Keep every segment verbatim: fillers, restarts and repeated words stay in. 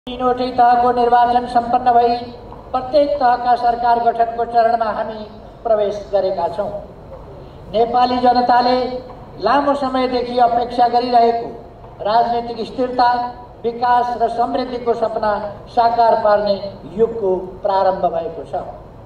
तीनवटै तहको निर्वाचन सम्पन्न भई प्रत्येक तहका सरकार गठनको चरणमा हामी प्रवेश गरेका छौं। नेपाली जनताले लामो समयदेखि अपेक्षा गरिरहेको राजनीतिक स्थिरता, विकास र समृद्धिको सपना साकार पार्ने युगको प्रारम्भ भएको छ।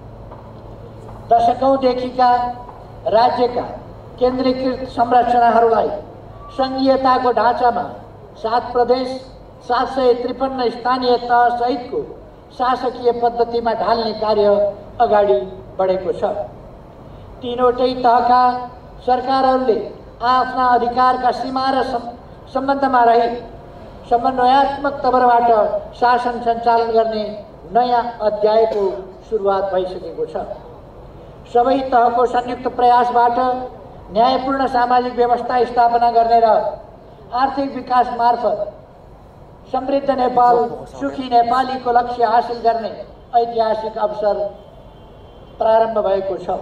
दशकौंदेखिका राज्यका केन्द्रीकृत संरचनाहरूलाई संघीयताको ढाँचामा सात प्रदेश, सात सय त्रिपन्न स्थानीय तह सहितको शासकीय पद्धतिमा ढाल्ने कार्य अगाडि बढेको छ। तीनवटै तहका सरकारहरूले आफ्ना अधिकारका सीमा र सम्बन्धमा रही समन्वयात्मक तवरबाट शासन सञ्चालन गर्ने नयाँ अध्यायको सुरुवात भइसकेको छ। सबै तहको संयुक्त प्रयासबाट न्यायपूर्ण सामाजिक व्यवस्था स्थापना गर्ने र आर्थिक विकास मार्फत समृद्ध नेपाल, सुखी नेपालीको लक्ष्य हासिल गर्ने ऐतिहासिक अवसर प्रारम्भ भएको छ।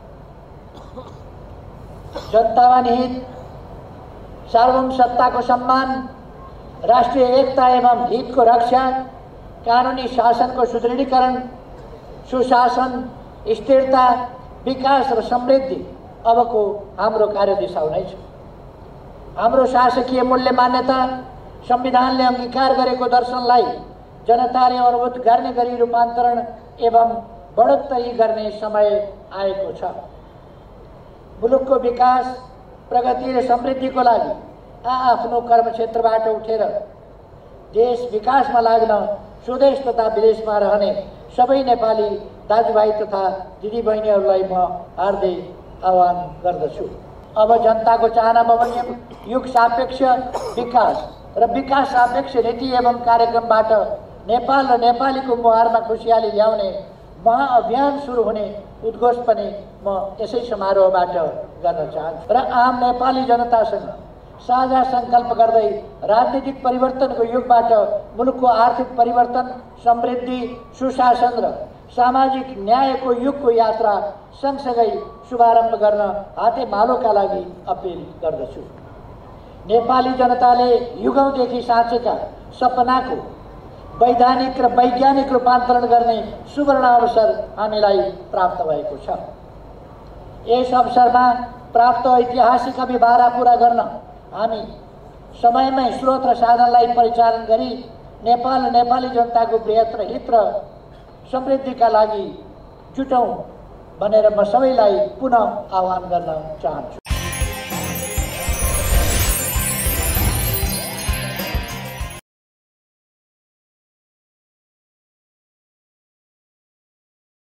जनतामा निहित सार्वभौम सत्ताको सम्मान, राष्ट्रिय एकता एवं हितको रक्षा, कानुनी शासनको सुदृढीकरण, सुशासन, स्थिरता, विकास र समृद्धि अबको हाम्रो कार्यदिशा हुनेछ। हाम्रो शासकीय मूल्य मान्यता, संविधानले अंगीकार गरेको दर्शनलाई जनताले अनुभूत गर्ने गरी रूपान्तरण एवं बढोत्तरी गर्ने समय आएको छ। मुलुकको विकास, प्रगति र समृद्धिको लागि आआफ्नो कर्मक्षेत्रबाट उठेर देश विकासमा लाग्न स्वदेश तथा विदेशमा रहने सबै नेपाली दाजुभाइ तथा दिदीबहिनीहरूलाई म हार्दिक आह्वान गर्दछु। अब जनताको चाहना बमोजिम युग सापेक्ष विकास र विकास सापेक्ष नीति एवं कार्यक्रमबाट नेपाल र नेपालीको मुहारमा खुसियाली ल्याउने महाअभियान सुरु हुने उद्घोष पनि म यसै समारोहबाट गर्न चाहन्छु र आम नेपाली जनतासँग साझा संकल्प गर्दै राजनीतिक परिवर्तनको युगबाट मुलुकको आर्थिक परिवर्तन, समृद्धि, सुशासन र सामाजिक न्यायको युगको यात्रा सँगसँगै शुभारम्भ गर्न हातेमालोका लागि अपिल गर्दछु। नेपाली जनताले युगौंदेखि साँचेका सपनाको वैधानिक र वैज्ञानिक रूपान्तरण गर्ने सुवर्ण अवसर हामीलाई प्राप्त भएको छ। यस अवसरमा प्राप्त ऐतिहासिक अभिभारा पूरा गर्न हामी समयमै स्रोत र साधनलाई परिचालन गरी नेपाल र नेपाली जनताको बृहत् हित र समृद्धिका लागि जुटौं भनेर म सबैलाई पुनः आह्वान गर्न चाहन्छु।